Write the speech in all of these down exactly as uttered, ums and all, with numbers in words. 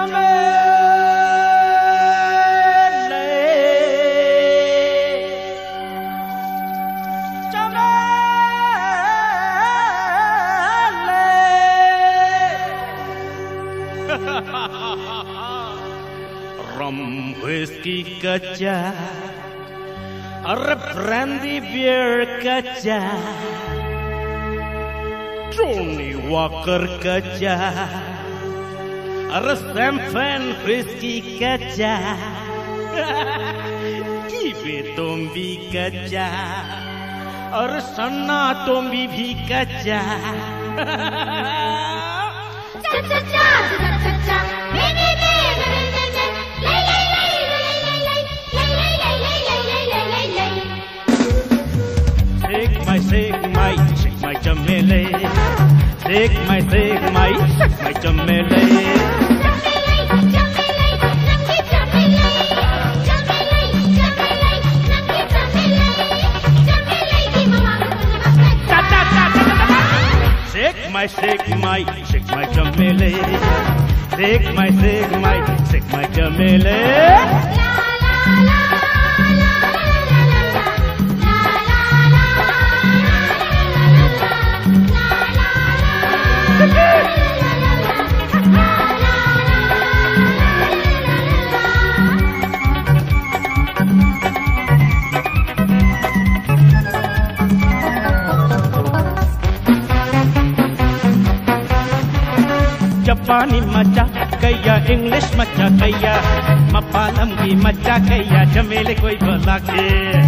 Rum, whiskey, kacha, or brandy, beer, kacha, Johnny Walker, kacha, or champagne, whiskey, kacha, Kibe tombi, kacha, or sanna tombi, bhi kacha. Shake my, shake my, shake my chamele. Shake my, shake my, shake my chamele. Shake my, shake my, shake my chamele. Shake my, shake my, shake my chamele. Japani macha kaya English macha kaya Mapalam ki macha kaya Chamele koi bala ke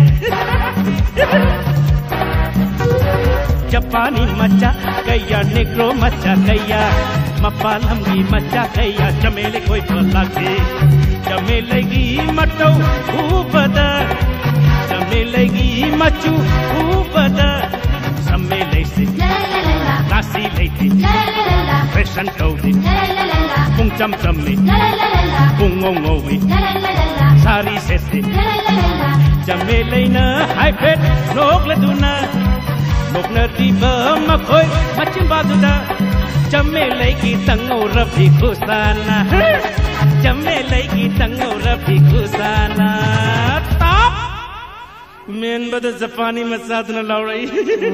Japani macha kaya Negro macha kaya Mapalam ki macha kaya Chamele koi bala ke Chamele ki mato ubada Chamele ki machu ubada Chamele se Nasi late Fresh and toasty, kung cham chammi, kung ngongowi, sari sesi, jamele na high fat, nok la duna, nok na tiba makoy, machin bazuda, jamele ki tango rabi kusana, jamele ki tango rabi kusana. Stop! Men bada Japani masad na laurai.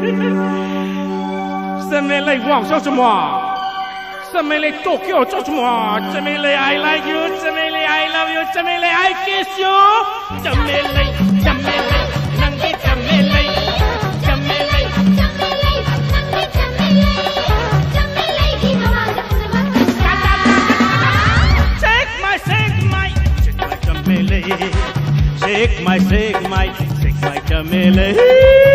Jamele wang so semua. Jamele Tokyo, Joshua. Jamele, I like you. Jamele, I love you. Jamele, I kiss you. Jamele, Jamele, Nangi Jamele. Jamele, Jamele, Nangi Jamele. Jamele, shake my, shake my, shake my Jamele. Shake my, shake my, shake my Jamele.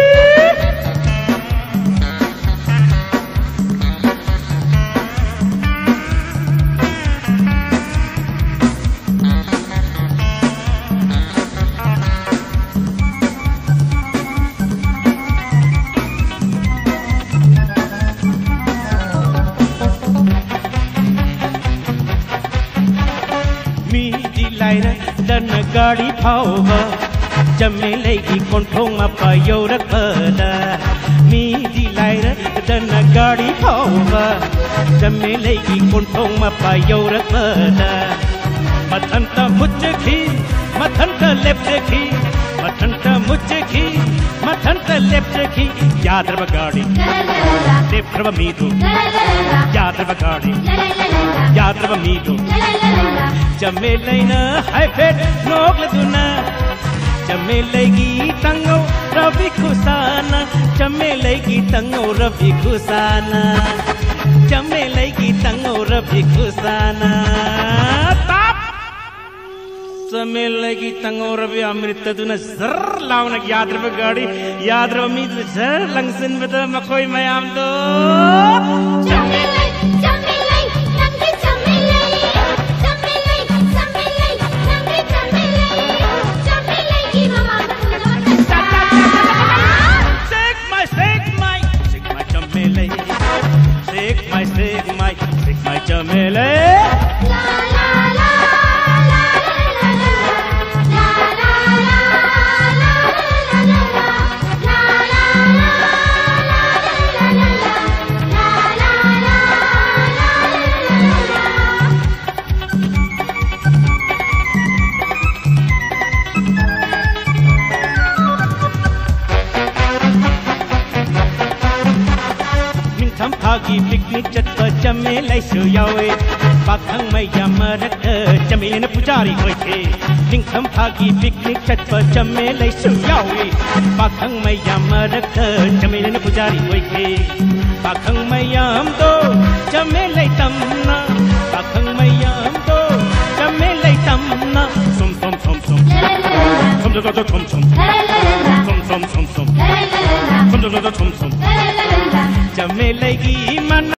Dan gari pauva jamele ki konthong apa yorak pada mi dilaira dan gari pauva jamele ki konthong apa yorak pada mathanta mujki mathanta lepki mathanta mujki mathanta lepki yadra gari deprava midu yadra gari yadra midu Jamele na high fat nok la duna Jamele ki tango rabi kusana Jamele ki tango rabi kusana Jamele ki tango rabi kusana Stop! Jamele ki tango rabi amrita duna zar launa yaad rabi gadi yaad rabi meet zar langsin bata makoi mayam do Jamele Shake my, shake my, shake my chamele. La la la la la la la la la la la la la la la निंखम फागी picnic चटप चमेलै सुयावे पाखंग मैया मरक चमेलिन पुजारी होइ छे निंखम फागी पिकनिक चटप चमेलै सुयावे पाखंग मैया मरक चमेलिन पुजारी होइ छे पाखंग मैयाम दो चमेलै तमना पाखंग मैयाम दो चमेलै तमना सुम सुम सुम सुम सुम सुम सुम सुम सुम सुम सुम सुम सुम सुम सुम सुम सुम चमेलै की मन